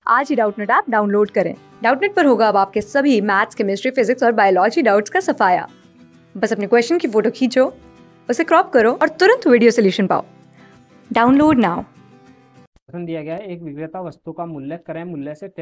आज ही Doubtnut app download करें। डाउटनेट पर होगा अब आपके सभी मैथ्स, केमिस्ट्री, फिजिक्स और बायोलॉजी डाउट्स का सफाया। बस अपने क्वेश्चन की फोटो खींचो, उसे क्रॉप करो और तुरंत वीडियो सोल्यूशन पाओ। Download now. प्रश्न दिया गया है, एक विक्रेता वस्तु का मूल्य क्रय मूल्य से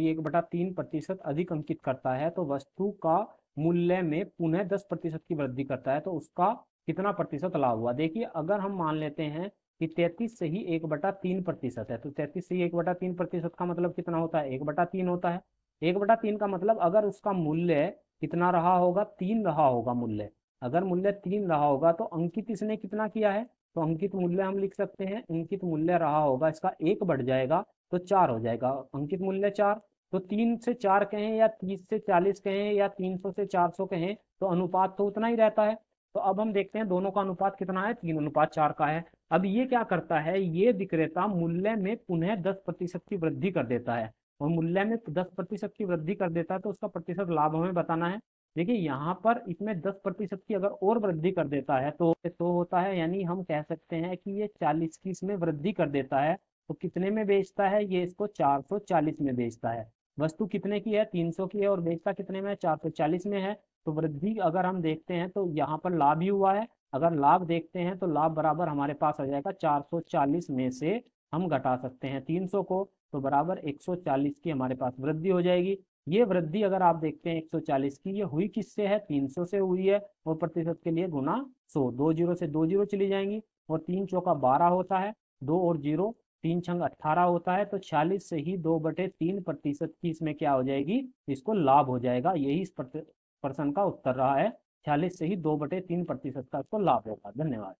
33.1/3% अधिक अंकित करता है, तो वस्तु का मूल्य में पुनः 10% की वृद्धि करता है, तो उसका कितना प्रतिशत लाभ हुआ। देखिए, अगर हम मान लेते हैं कि 33 से ही 1/3% है, तो 33 से ही 1/3% का मतलब कितना होता है, 1/3 होता है। 1/3 का मतलब अगर उसका मूल्य कितना रहा होगा, 3 रहा होगा मूल्य। अगर मूल्य 3 रहा होगा तो अंकित इसने कितना किया है, तो अंकित मूल्य हम लिख सकते हैं, अंकित मूल्य रहा होगा इसका 1 बढ़ जाएगा तो 4 हो जाएगा। अंकित मूल्य 4, तो 3 से 4 कहें या 30 से 40 कहें या 300 से 400 कहें, तो अनुपात तो उतना ही रहता है। तो अब हम देखते हैं दोनों का अनुपात कितना है, 3:4 का है। अब ये क्या करता है, ये विक्रेता मूल्य में पुनः 10% की वृद्धि कर देता है, और मूल्य में 10% की वृद्धि कर देता है तो उसका प्रतिशत लाभ हमें बताना है। देखिए, यहाँ पर इसमें 10% की अगर और वृद्धि कर देता है तो होता है, यानी हम कह सकते हैं कि ये 40 की इसमें वृद्धि कर देता है। तो कितने में बेचता है, ये इसको 440 में बेचता है। वस्तु कितने की है, 300 की है, और बेचता कितने में है, 440 में है। तो वृद्धि अगर हम देखते हैं तो यहाँ पर लाभ ही हुआ है। अगर लाभ देखते हैं तो लाभ बराबर हमारे पास आ जाएगा 440 में से हम घटा सकते हैं 300 को, तो बराबर 140 की हमारे पास वृद्धि हो जाएगी। ये वृद्धि अगर आप देखते हैं 140 की, ये हुई किससे है, 300 से हुई है, और प्रतिशत के लिए गुना 100, 2 जीरो से 2 जीरो चली जाएंगी, और 3 चौका 12 होता है, 2 और जीरो 3 छंग 18 होता है, तो 46 से ही 2/3% की इसमें क्या हो जाएगी, इसको लाभ हो जाएगा। यही इस प्रश्न का उत्तर रहा है, 46 से ही 2/3% का इसको लाभ होगा। धन्यवाद।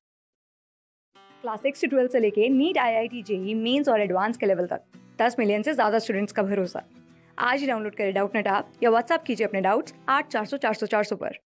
क्लास 6 से 12 से लेके नीट, IIT, JEE मेंस और एडवांस के लेवल तक 10 मिलियन से ज्यादा स्टूडेंट्स का भरोसा। आज ही डाउनलोड करें डाउटनेट ऐप या व्हाट्सएप कीजिए अपने डाउट्स 8400 400 400 पर।